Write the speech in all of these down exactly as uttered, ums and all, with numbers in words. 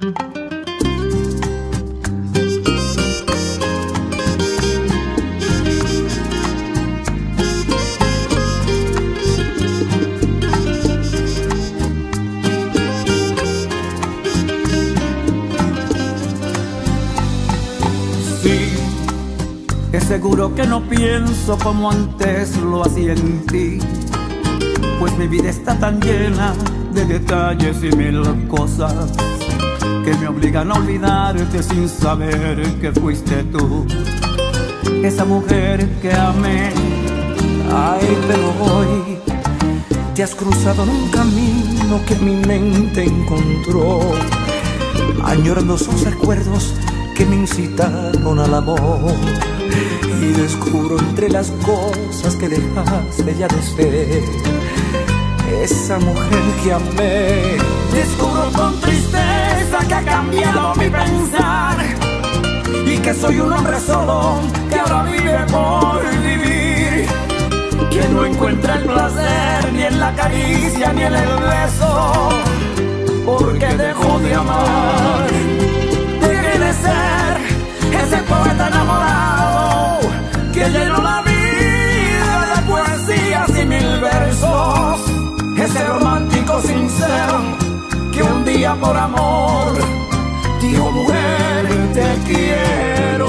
Seguro que no pienso como antes lo hacía en ti, pues mi vida está tan llena de detalles y mil cosas que me obligan a olvidarte sin saber que fuiste tú, esa mujer que amé. Ay, pero hoy te has cruzado en un camino que mi mente encontró, añorando esos recuerdos que me incitaron al amor. Y descubro entre las cosas que dejaste ya de ser esa mujer que amé. Descubro con tristeza que ha cambiado mi pensar y que soy un hombre solo que ahora vive por vivir, que no encuentra el placer ni en la caricia ni en el beso, porque dejó de amar. Dejé de ser ese poeta enamorado que llenó la vida de poesías y mil versos, ese romántico sincero que un día por amor dijo: mujer, te quiero.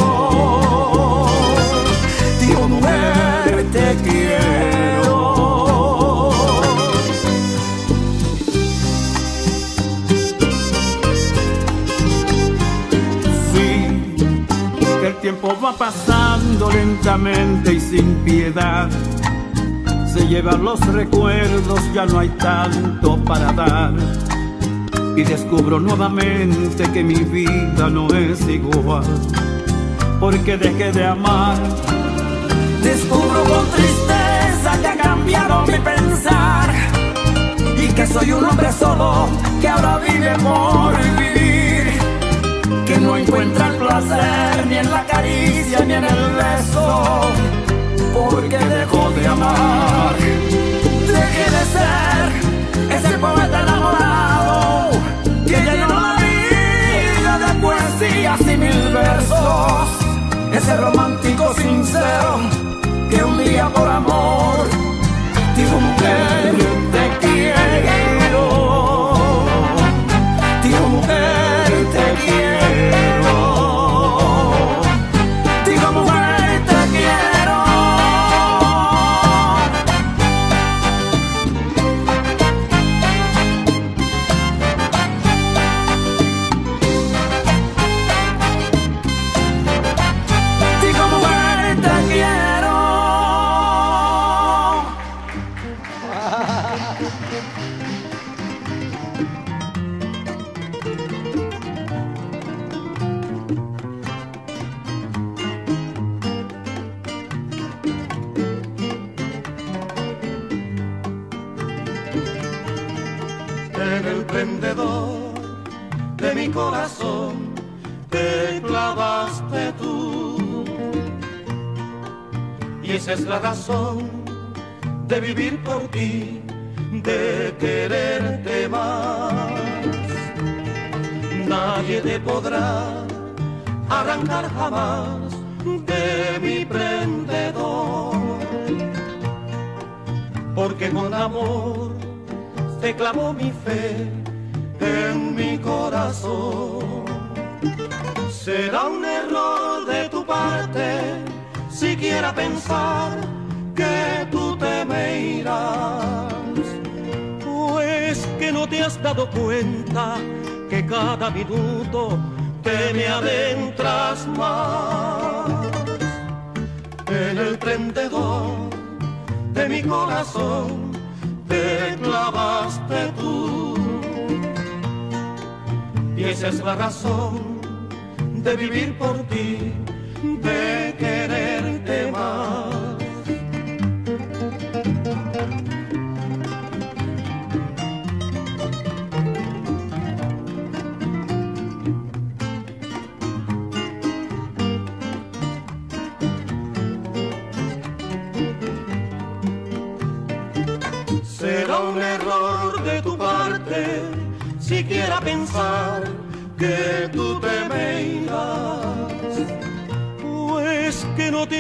Dijo: mujer, te quiero. El tiempo va pasando lentamente y sin piedad, se llevan los recuerdos, ya no hay tanto para dar, y descubro nuevamente que mi vida no es igual, porque dejé de amar. Descubro con tristeza que ha cambiado mi pensar y que soy un hombre solo que ahora vive por vivir, que no encuentra el placer ni en la caricia ni en el beso, porque dejó de amar. Dejé de ser ese poeta enamorado que llenó la vida de poesías y mil versos, ese romántico sincero que un día por amor dijo: mujer, te quiero. Dijo: mujer, te quiero. De mi corazón te clavaste tú, y esa es la razón de vivir por ti, de quererte más. Nadie te podrá arrancar jamás de mi prendedor, porque con amor te clavó mi fe en mi corazón. Será un error de tu parte siquiera pensar que tú te me irás, pues que no te has dado cuenta que cada minuto te me adentras más en el prendedor de mi corazón. Te clavaste tú, y esa es la razón de vivir por ti, de quererte más. Será un error de tu parte siquiera pensar que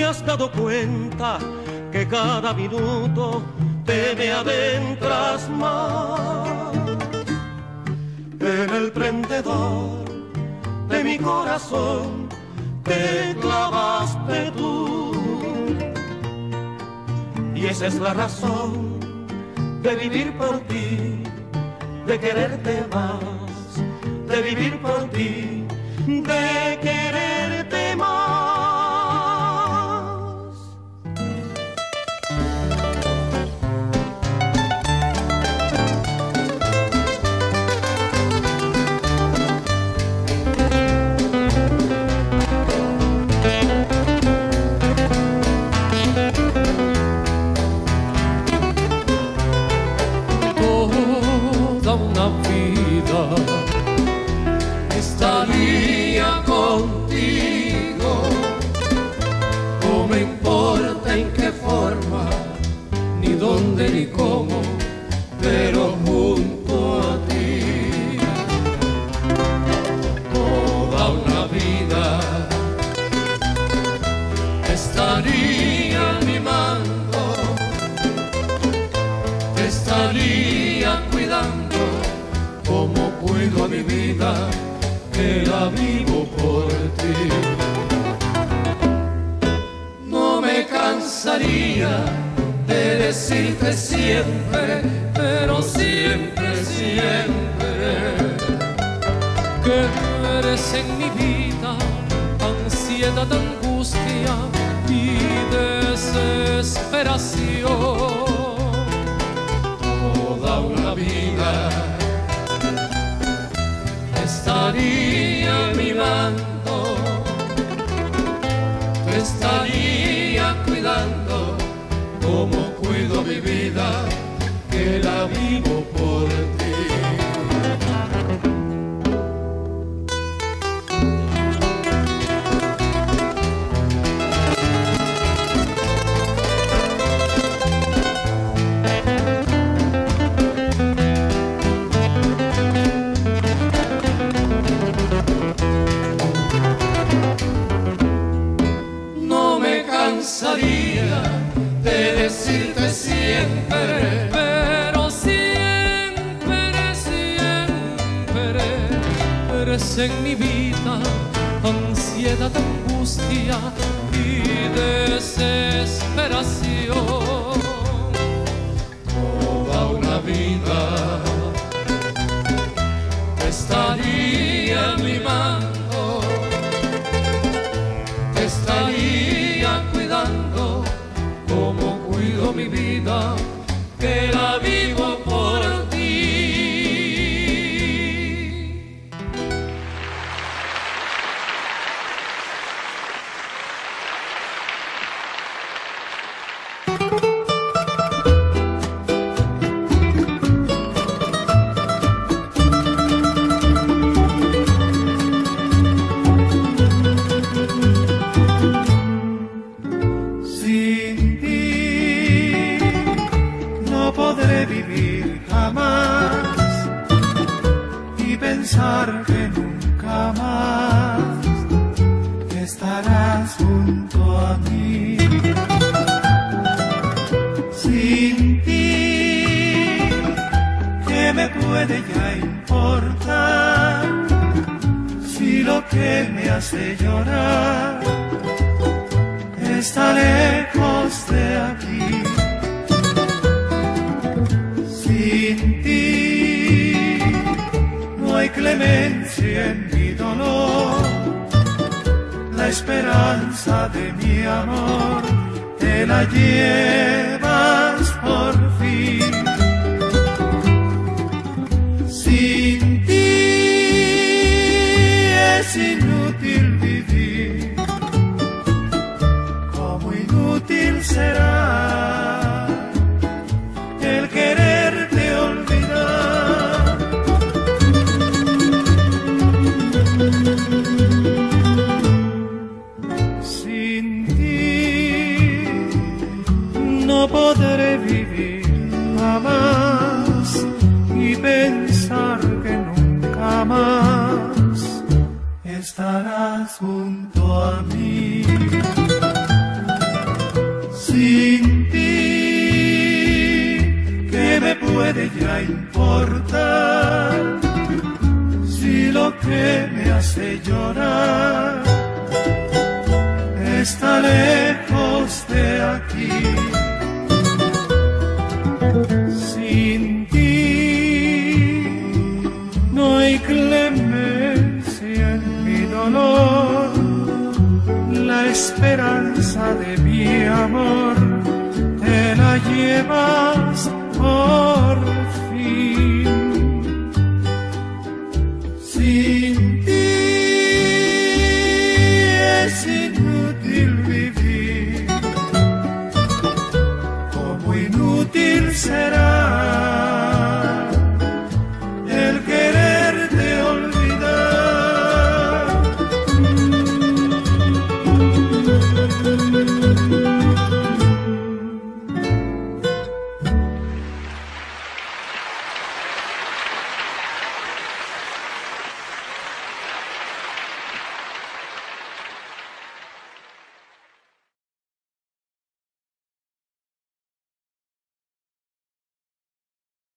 has dado cuenta que cada minuto te me adentras más en el prendedor de mi corazón? Te clavaste tú, y esa es la razón de vivir por ti, de quererte más, de vivir por ti, de quererte más. Estaría contigo, no me importa en qué forma, ni dónde ni cómo, pero junto a ti. Toda una vida estaría mimando, te estaría cuidando como cuido a mi vida, que la vivo por ti. No me cansaría de decirte siempre, pero siempre, siempre, que eres en mi vida ansiedad, angustia y desesperación. Toda una vida estaría mimando, te estaría cuidando como cuido mi vida, que la vivo por ti. Cansaría de decirte siempre, pero siempre, siempre eres en mi vida ansiedad, angustia y desesperación. Toda una vida te estaría mimando, te estaría cuidando como cuido mi vida, que la vivo por ti. Pensar que nunca más estarás junto a mí. Sin ti, ¿qué me puede ya importar? Si lo que me hace llorar está lejos de aquí. Sin ti no hay clemencia en mi dolor, la esperanza de mi amor te la llevas por fin. Sin ti es inútil vivir, como inútil será el quererte olvidar. Sin ti no podré vivir jamás y pensar que nunca más estarás junto a mí. puede ya importar si lo que me hace llorar está lejos de aquí. Sin ti no hay clemencia en mi dolor, la esperanza de mi amor te la llevas por